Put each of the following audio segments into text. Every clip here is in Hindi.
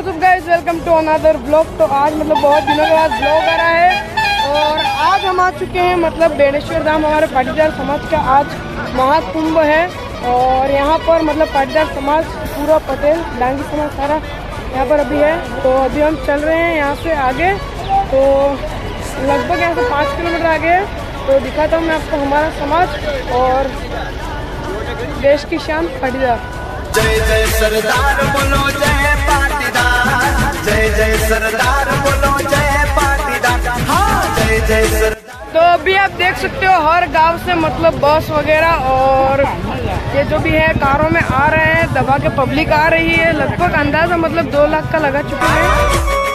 WhatsApp guys, welcome to another blog. तो आज मतलब बहुत दिनों के बाद ब्लॉग आ रहा है और आज हम आ चुके हैं मतलब बेणेश्वर धाम। हमारे पाटीदार समाज का आज महाकुंभ है और यहाँ पर मतलब पाटीदार समाज पूरा पटेल डांगी समाज सारा यहाँ पर अभी है। तो अभी हम चल रहे हैं यहाँ से आगे, तो लगभग यहाँ से 5 किलोमीटर आगे है। तो दिखाता हूँ मैं आपको हमारा समाज और देश की शान पाटीदार। जय जय सरदार बोलो जय पाटीदार, जय जय सरदार बोलो जय पाटीदार, हाँ जय जय सरदार। तो अभी आप देख सकते हो हर गांव से मतलब बस वगैरह और ये जो भी है कारों में आ रहे हैं, दबा के पब्लिक आ रही है। लगभग अंदाजा मतलब 2 लाख का लगा चुके हैं।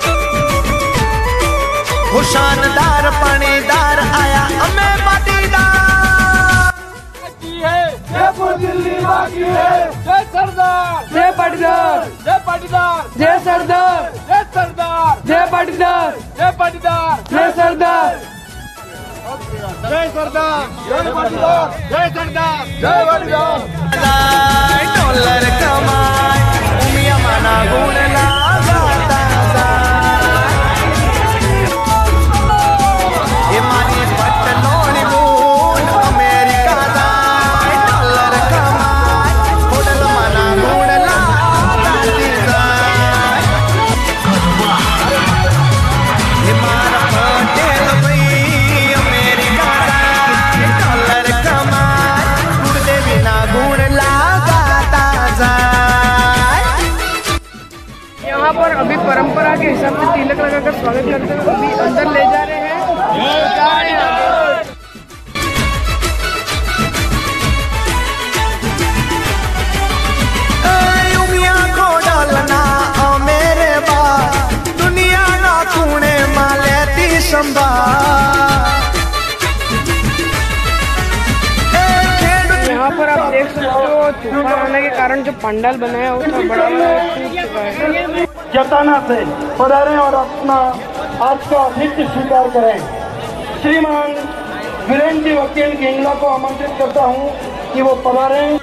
शानदार पानीदार आया हमें पाटीदार, दिल्ली बाकी है। जय सरदार जय पाटीदार, जय पाटीदार, जय सरदार, जय सरदार, जय पाटीदार, जय पाटीदार, जय सरदार, जय सरदार, जय पाटीदार, जय सरदार, जय पाटीदार। डॉलर कमाए उमिया माना गुण लगाता ये मानी पटलोनी गुण अमेरिका दा डॉलर कमाए होटल माना गुण लगाता ये मारा पटेल भाई अमेरिका दा डॉलर कमाए गुण दे बिना गुण लगाता जाए। यहाँ पर अभी परंपरा के हिसाब से तिलक लगाकर स्वागत करते हुए अभी अंदर ले जा रहे हैं। उमिया को डालना मेरे बाप दुनिया ना कूने मालेती संभाल। यहाँ पर आप देख सकते हो तूफान आने के कारण जो पंडाल बनाया वो तो बड़ा टूट चुका है। जताना से पधारें और अपना आज का नित्य स्वीकार करें। श्रीमान वीरेंद्र जी वकील गेंगला को आमंत्रित करता हूं कि वो पधारें।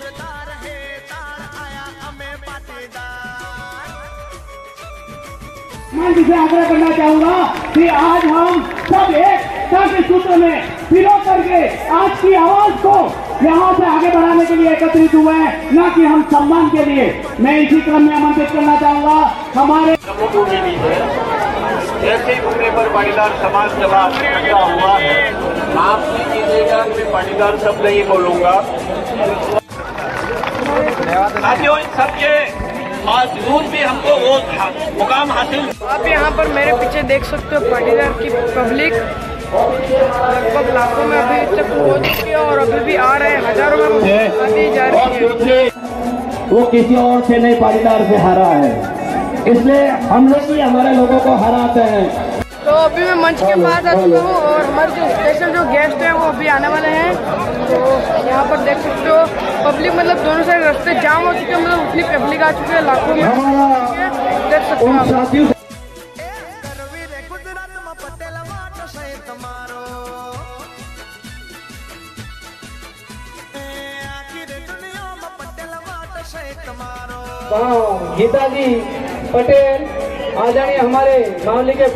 मैं जिसे आग्रह करना चाहूंगा कि आज हम सब एक के सूत्र में पिरो करके आज की आवाज को यहाँ से आगे बढ़ाने के लिए एकत्रित हुए हैं, न कि हम सम्मान के लिए। मैं इसी क्रम में आमंत्रित करना चाहूंगा हमारे जैसे घूमने पर पाटीदार समाज सभा इकट्ठा हुआ है, आप नहीं कीजिएगा, मैं पाटीदार शब्द नहीं बोलूंगा। साथियों इन सबके मजबूत भी हमको वो मुकाम हासिल। आप यहाँ पर मेरे पीछे देख सकते हो पाटीदार की पब्लिक लगभग लाखों में अभी तक हो चुकी है और अभी भी आ रहे हैं, हजारों में आती जा रही है। वो किसी और से नहीं पाटीदार से हारा है, इसलिए हम लोग भी हमारे लोगों को हराते हैं। तो अभी मैं मंच के पास आ चुका हूँ और हमारे जो स्पेशल जो गेस्ट हैं वो अभी आने वाले हैं। तो यहाँ पर देख सकते हो पब्लिक मतलब दोनों साइड रास्ते जाम हो चुके हैं, मतलब उतनी पब्लिक आ चुकी है, लाखों में देख सकते हो आप। गीता जी पटेल आदरणीय हमारे मामले के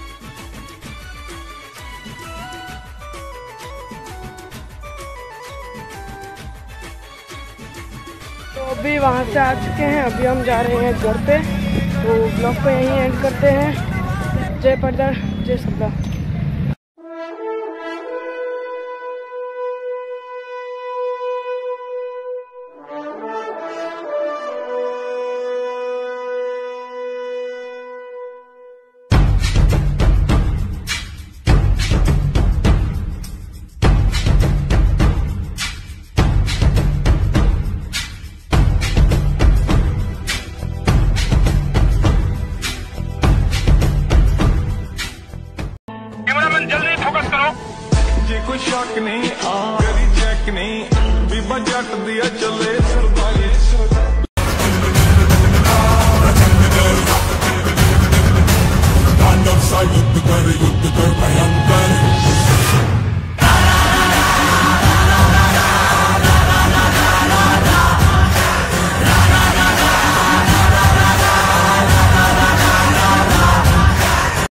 तो अभी वहाँ से आ चुके हैं, अभी हम जा रहे हैं घर पे। तो ब्लॉग को यहीं एंड करते हैं। जय पाटीदार, जय सरदार। जल्दी फोकस करो। कोई शक नहीं